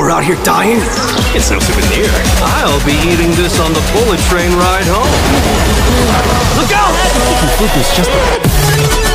we're out here dying? It's no souvenir. I'll be eating this on the bullet train ride home. Look out! Fuku's just